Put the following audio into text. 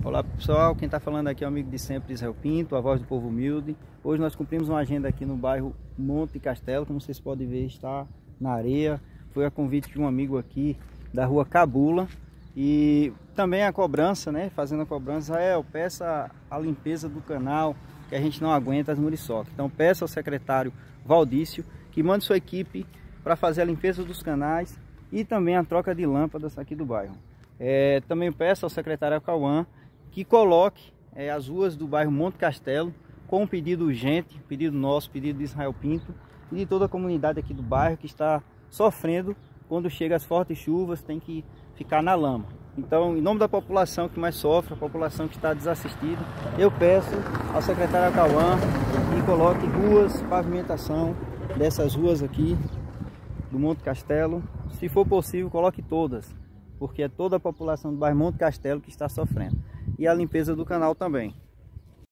Olá pessoal, quem está falando aqui é o amigo de sempre, Israel Pinto, a voz do povo humilde. Hoje nós cumprimos uma agenda aqui no bairro Monte Castelo, como vocês podem ver, está na areia. Foi a convite de um amigo aqui da rua Cabula. E também a cobrança, né? Fazendo a cobrança, Israel, peça a limpeza do canal, que a gente não aguenta as muriçocas. Então peça ao secretário Valdício que mande sua equipe para fazer a limpeza dos canais e também a troca de lâmpadas aqui do bairro. Também peço ao secretário Cauã que coloque as ruas do bairro Monte Castelo com um pedido urgente, pedido nosso, pedido de Israel Pinto e de toda a comunidade aqui do bairro que está sofrendo quando chega as fortes chuvas, tem que ficar na lama. Então, em nome da população que mais sofre, a população que está desassistida, eu peço ao secretário Cauã que coloque ruas, pavimentação dessas ruas aqui do Monte Castelo. Se for possível, coloque todas, porque é toda a população do bairro Monte Castelo que está sofrendo. E a limpeza do canal também.